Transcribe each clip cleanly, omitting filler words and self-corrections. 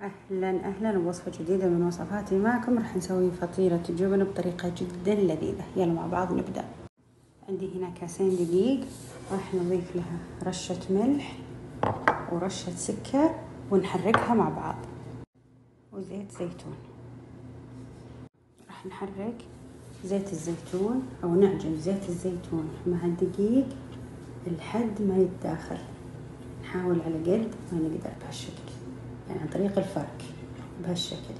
أهلا أهلا بوصفة جديدة من وصفاتي معكم. راح نسوي فطيرة جبن بطريقة جدا لذيذة. يلا مع بعض نبدأ. عندي هنا كاسين دقيق، راح نضيف لها رشة ملح ورشة سكر ونحركها مع بعض، وزيت زيتون. راح نحرك زيت الزيتون أو نعجن زيت الزيتون مع الدقيق لحد ما يتداخل. نحاول على قد ما نقدر بهالشكل، يعني عن طريق الفرك بهالشكل.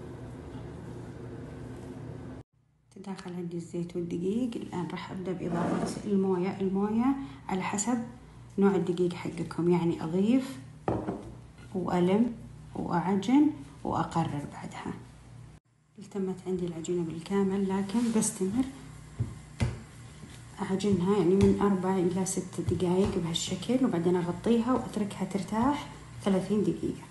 تداخل عندي الزيت والدقيق. الآن راح أبدأ بإضافة الموية على حسب نوع الدقيق حقكم، يعني أضيف وألم وأعجن وأقرر بعدها. التمت عندي العجينة بالكامل، لكن بستمر أعجنها يعني من 4 إلى 6 دقائق بهالشكل، وبعدين أغطيها وأتركها ترتاح 30 دقيقة.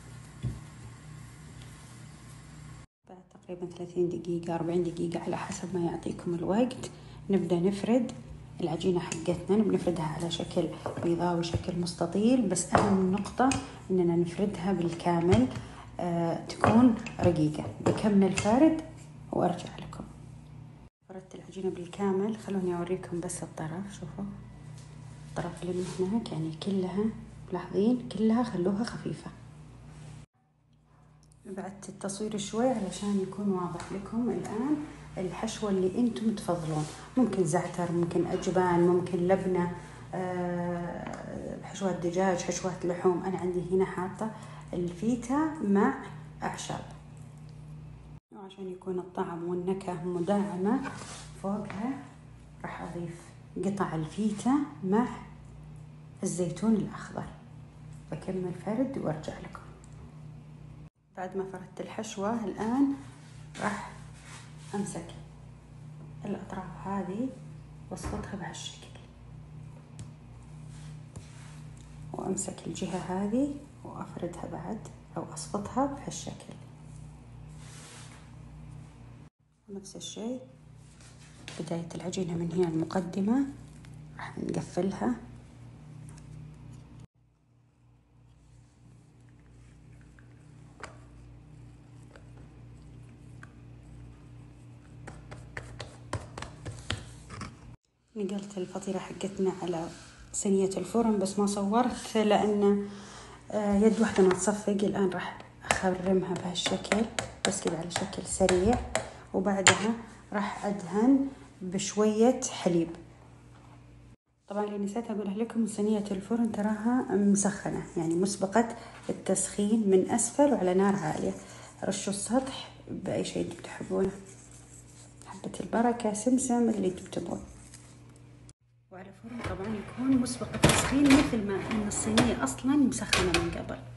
بعد تقريبا 30 دقيقة 40 دقيقة على حسب ما يعطيكم الوقت، نبدأ نفرد العجينة حقتنا. بنفردها على شكل بيضاوي، شكل مستطيل، بس أهم نقطة إننا نفردها بالكامل، تكون رقيقة. بكمل فرد وأرجع لكم. فردت العجينة بالكامل، خلوني أوريكم بس الطرف. شوفوا الطرف اللي من هناك، يعني كلها ملاحظين كلها خلوها خفيفة. بعدت التصوير شوي علشان يكون واضح لكم. الآن الحشوة اللي انتم تفضلون، ممكن زعتر، ممكن أجبان، ممكن لبنة، حشوة دجاج، حشوة لحوم. أنا عندي هنا حاطة الفيتا مع أعشاب، وعشان يكون الطعم والنكهة مدعمة فوقها راح أضيف قطع الفيتا مع الزيتون الأخضر. بكمل فرد وأرجع لكم. بعد ما فردت الحشوة، الآن راح أمسك الأطراف هذه وأسقطها بهالشكل، وأمسك الجهة هذه وأفردها بعد أو أسقطها بهالشكل. نفس الشيء بداية العجينة من هنا المقدمة راح نقفلها. نقلت الفطيرة حقتنا على صينية الفرن، بس ما صورت لأن يد واحدة ما تصفق. الآن راح أخرمها بهالشكل بس كده على شكل سريع، وبعدها راح أدهن بشوية حليب. طبعا اللي نسيت أقولها لكم، صينية الفرن تراها مسخنة، يعني مسبقة التسخين من أسفل وعلى نار عالية. رشوا السطح بأي شيء انتم تحبونه، حبة البركة، سمسم، اللي انتم تبون. وعلى فرن طبعا يكون مسبق التسخين، مثل ما ان الصينية اصلا مسخنة من قبل.